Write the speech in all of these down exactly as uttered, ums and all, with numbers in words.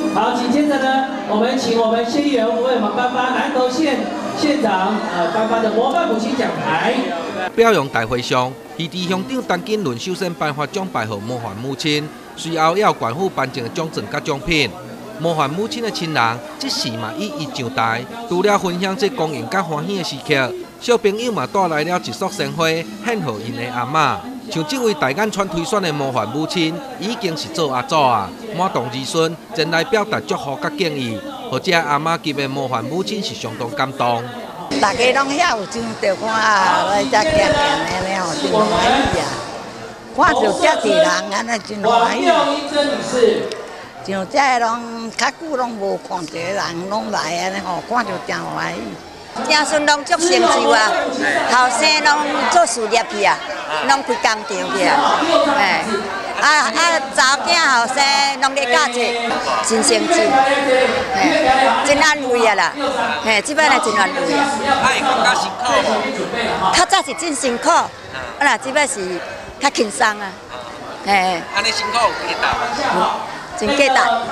好，紧接着呢，我们请我们谢议员为我们颁发南投县县长呃颁发的模范母亲奖牌。 表扬大会上，议事乡长陈金伦首先颁发奖牌给模范母亲，随后要官府颁证的奖状甲奖品。模范母亲的亲人，这时嘛一一上台，除了分享这光荣甲欢喜的时刻，小朋友嘛带来了一束鲜花，献给因的阿嬷。像这位大眼川推选的模范母亲，已经是做阿祖啊，满堂儿孙前来表达祝福甲敬意，或者阿嬷级的模范母亲是相当感动。 大家拢遐有真着看啊，来遮行行的了吼，真欢喜啊！看到遮济人安尼真欢喜。像遮个拢较久拢无看到人拢来安尼吼，看着真欢喜。子孙拢足成就啊，后生拢做事业去啊，拢开工厂去啊，哎，啊啊查某囝后生拢咧教册，真成就，嘿，真安慰啊啦，嘿，即摆来真安慰啊。 啊，会感觉辛苦？ 较早是真辛苦，啊啦，即摆是较轻松啊，嘿。 安尼辛苦有价值？ 真价值。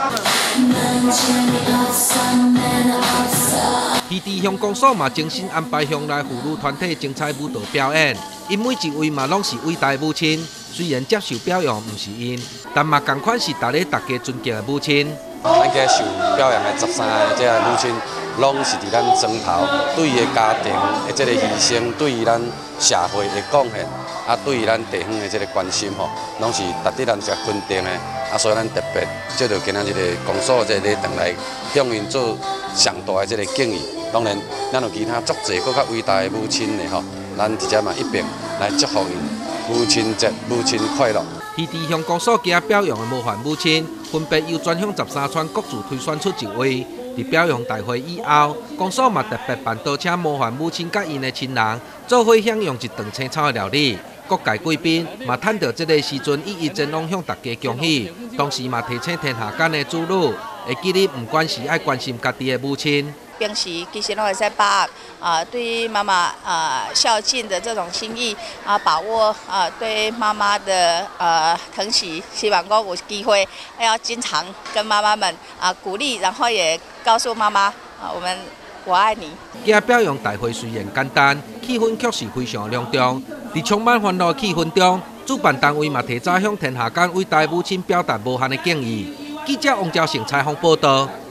议事乡公所嘛精心安排乡内妇女团体精彩舞蹈表演，因每一位嘛拢是伟大的母亲。虽然接受表扬不是因，但嘛同款是值得大家尊敬的母亲。 咱家受表扬的十三个这个母亲，拢是伫咱庄头对伊的家庭的这个牺牲，对于咱社会的贡献，啊，对于咱地方的这个关心吼，拢是值得咱所肯定的。啊，所以咱特别借着今仔日的公所这个礼堂来向因做上大的这个敬意。当然，咱有其他足侪更较伟大的母亲的吼，咱直接嘛一并来祝福因母亲节、母亲快乐。 议事乡公所今表扬的模范母亲，分别由全乡十三村各自推选出一位。在表扬大会以后，公所嘛特别办桌请模范母亲甲因的亲人，做伙享用一顿青草的料理。各界贵宾嘛趁到这个时阵，一一前往向大家恭喜，同时嘛提醒天下间的子女，会记得不管是爱关心家己的母亲。 平时其实拢会使把啊对妈妈啊孝敬的这种心意啊把握啊对妈妈的呃疼惜，希望讲有机会要经常跟妈妈们啊鼓励，然后也告诉妈妈啊我们我爱你。 今表扬大会虽然简单，气氛却是非常隆重。在充满欢乐气氛中，主办单位嘛提早向天下间伟大母亲表达无限的敬意。记者王兆成采访报道。